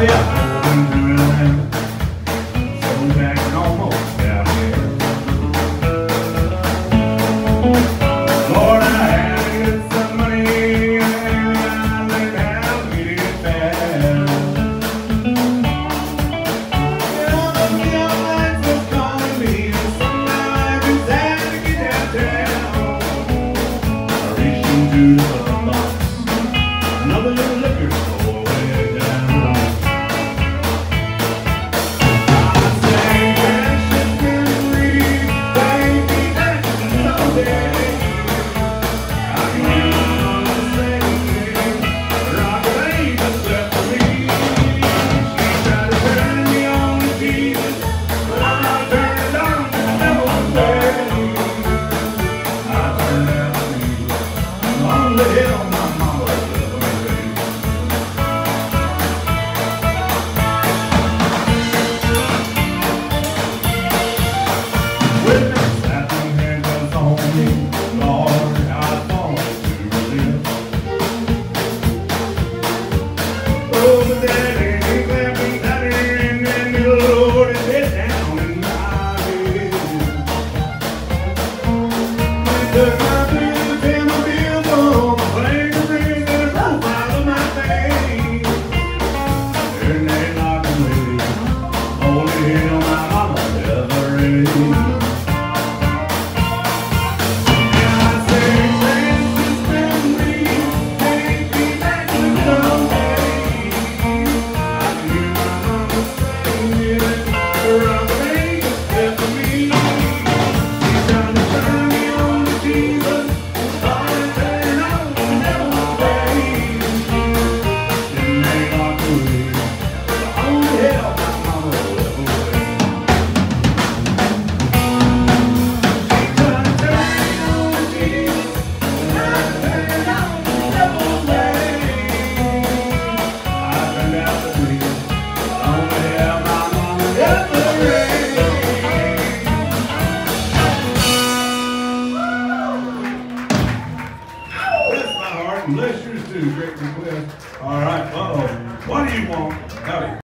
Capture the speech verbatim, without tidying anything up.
Another little liquor store way down. I say precious memories, baby, that's someday. I can say rock ain't just left for me. She tried to turn me on to Jesus, but I turned on the devil's way. I turned out to be on the hill my mama lived. Bless yours too, great request. All right, uh-oh. What do you want? Howdy.